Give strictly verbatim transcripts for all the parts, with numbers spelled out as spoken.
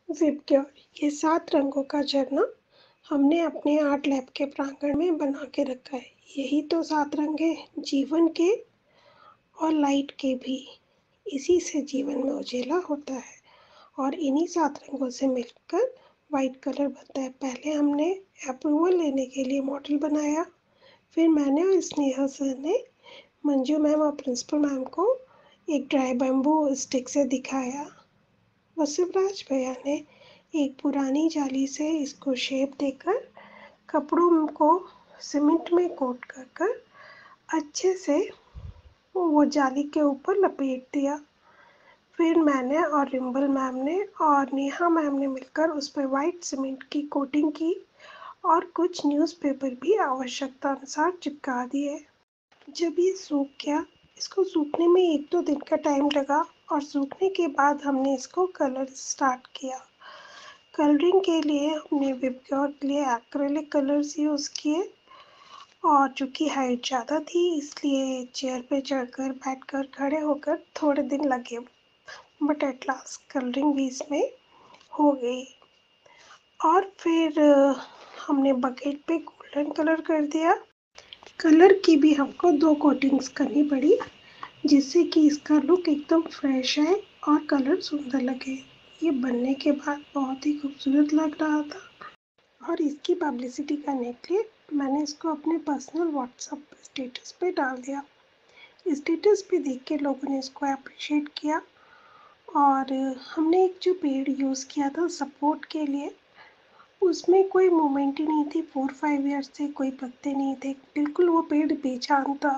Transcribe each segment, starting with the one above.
VIBGYOR, ये सात रंगों का झरना हमने अपने आर्ट लैब के प्रांगण में बना के रखा है। यही तो सात रंग हैं, जीवन के और लाइट के भी। इसी से जीवन में उजेला होता है और इन्हीं सात रंगों से मिलकर वाइट कलर बनता है। पहले हमने अप्रूवल लेने के लिए मॉडल बनाया, फिर मैंने और स्नेहा सर ने मंजू मैम और प्रिंसिपल मैम को एक ड्राई बैम्बू स्टिक से दिखाया। वसुवराज भैया ने एक पुरानी जाली से इसको शेप देकर कपड़ों को सीमेंट में कोट कर कर अच्छे से वो जाली के ऊपर लपेट दिया। फिर मैंने और रिम्बल मैम ने और नेहा मैम ने मिलकर उस पर वाइट सीमेंट की कोटिंग की और कुछ न्यूज़पेपर भी आवश्यकता अनुसार चिपका दिए। जब ये सूख गया, इसको सूखने में एक दो दिन का टाइम लगा और सूखने के बाद हमने इसको कलर स्टार्ट किया। कलरिंग के लिए हमने विबग्योर के लिए एक्रेलिक कलर्स यूज़ किए और चूँकि हाइट ज़्यादा थी इसलिए चेयर पे चढ़कर बैठकर खड़े होकर थोड़े दिन लगे, बट एट लास्ट कलरिंग भी इसमें हो गई। और फिर हमने बकेट पे गोल्डन कलर कर दिया। कलर की भी हमको दो कोटिंग्स करनी पड़ी जिससे कि इसका लुक एकदम फ्रेश है और कलर सुंदर लगे। ये बनने के बाद बहुत ही खूबसूरत लग रहा था और इसकी पब्लिसिटी करने के लिए मैंने इसको अपने पर्सनल व्हाट्सएप स्टेटस पे डाल दिया। स्टेटस पे देख के लोगों ने इसको अप्रिशिएट किया और हमने एक जो पेड़ यूज़ किया था सपोर्ट के लिए, उसमें कोई मूवमेंट ही नहीं थी। फोर फाइव ईयर्स से कोई पत्ते नहीं थे, बिल्कुल वो पेड़ बेजान था।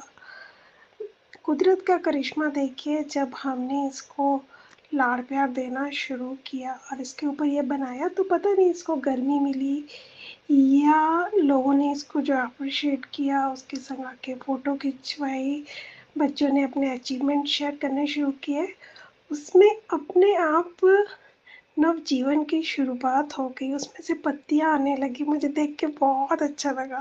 कुदरत का करिश्मा देखिए, जब हमने इसको लाड़ प्यार देना शुरू किया और इसके ऊपर ये बनाया तो पता नहीं इसको गर्मी मिली या लोगों ने इसको जो अप्रिशिएट किया उसके संग आके फ़ोटो खिंचवाई, बच्चों ने अपने अचीवमेंट शेयर करने शुरू किए, उसमें अपने आप नवजीवन की शुरुआत हो गई। उसमें से पत्तियाँ आने लगी, मुझे देख के बहुत अच्छा लगा।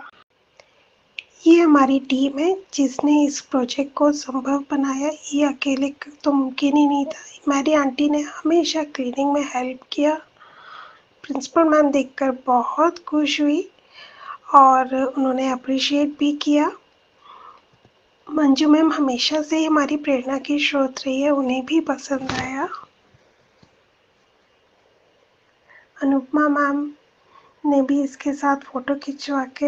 ये हमारी टीम है जिसने इस प्रोजेक्ट को संभव बनाया। ये अकेले तो मुमकिन ही नहीं था। मेरी आंटी ने हमेशा क्लीनिंग में हेल्प किया। प्रिंसिपल मैम देखकर बहुत खुश हुई और उन्होंने अप्रिशिएट भी किया। मंजू मैम हमेशा से ही हमारी प्रेरणा की स्रोत रही है, उन्हें भी पसंद आया। अनुपमा मैम ने भी इसके साथ फ़ोटो खिंचवा के,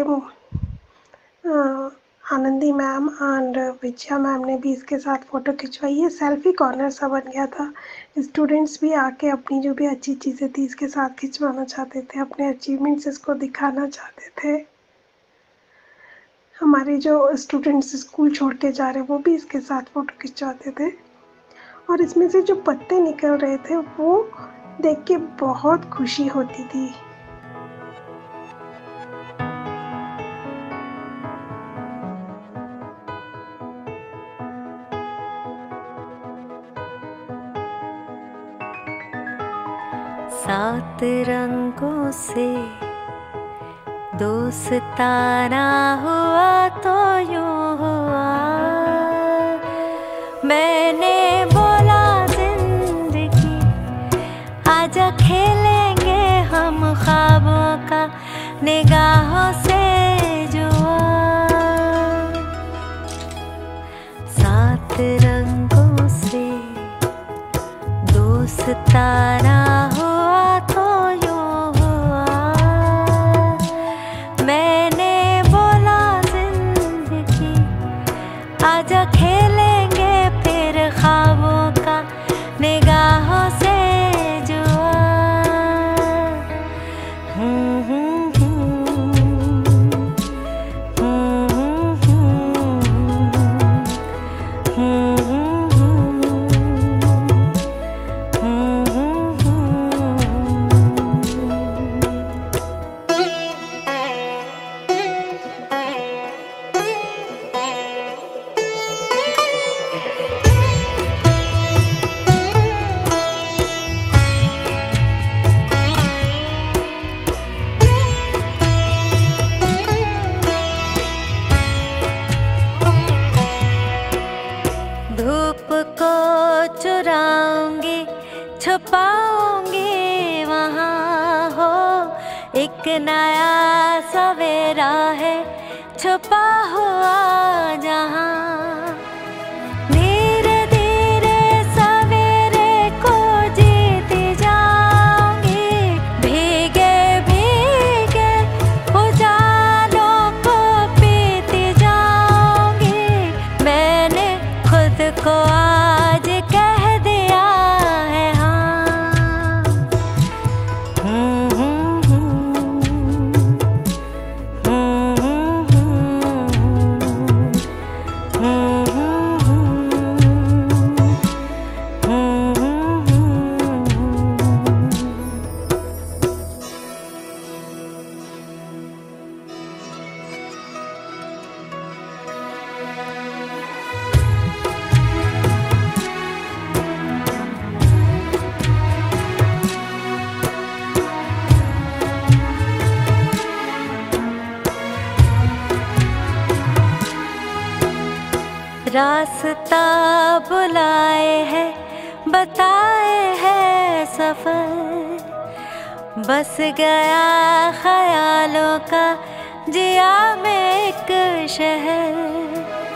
Anandi ma'am and Vijaya ma'am ने भी इसके साथ फ़ोटो खिंचवाई। ये सेल्फी कॉर्नर सा बन गया था। स्टूडेंट्स भी आके अपनी जो भी अच्छी चीज़ें थी इसके साथ खिंचवाना चाहते थे, अपने अचीवमेंट्स इसको दिखाना चाहते थे। हमारे जो स्टूडेंट्स स्कूल छोड़ के जा रहे वो भी इसके साथ फ़ोटो खिंचवाते थे और इसमें से जो पत्ते निकल रहे थे वो देख के बहुत खुशी होती थी। सात रंगों से दोस्ताना हुआ तो यूं हुआ, मैंने बोला जिंदगी आजा खेलेंगे हम ख्वाबों का निगाहों से जुआ। सात रंगों से दोस्ताना आजा खेलेंगे फिर ख्वाबों का निगाहों से जुआ। हम्म हम्म हम्म हम्म हम्म हम्म। नया सवेरा है छुपा हुआ जहां। धीरे धीरे सवेरे को जीती जाऊंगी, भीगे भीगे उजालों को पीती जाऊंगी। मैंने खुद को आज कह दिया है हाँ। हम्म हम्म रास्ता बुलाए है बताए है सफर, बस गया ख्यालों का जिया में एक शहर।